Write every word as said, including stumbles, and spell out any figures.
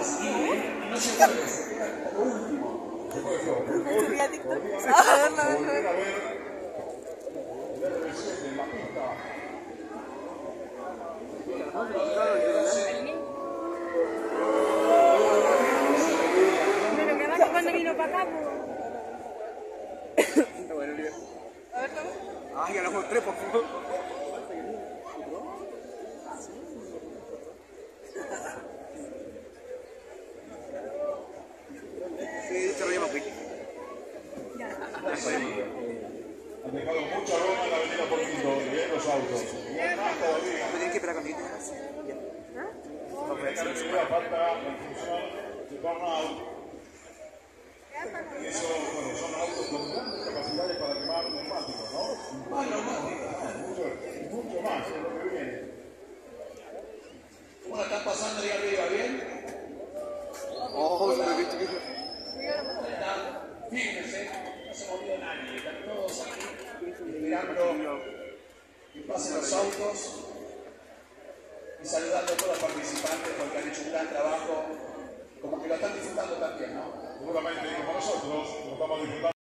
Y no se vuelve, se queda como último. ¿Me subí a TikTok? A verlo, a verlo. Volver a ver el R B siete en la pista. Pero que abajo cuando vino para acá, Está bueno el video. a verlo. Ah, ya lo mostré, por favor. Sí, se ríe más quick. Han dejado mucha goma en la avenida Porquito, bien los autos. Bien más todavía. Me tienen que esperar con diez. Todavía falta la función de burnout. Y eso, bueno, son autos con grandes capacidades para quemar neumáticos, ¿no? Más neumáticos, mucho, mucho más, es lo que viene. ¿Cómo la están pasando ahí arriba? ¿Bien? Oh, se lo he visto que Están firmes, ¿eh? No se movió nadie, están todos aquí esperando que pasen los autos y saludando a todos los participantes porque han hecho un gran trabajo, como que lo están disfrutando también, ¿no? Seguramente como nosotros lo estamos disfrutando.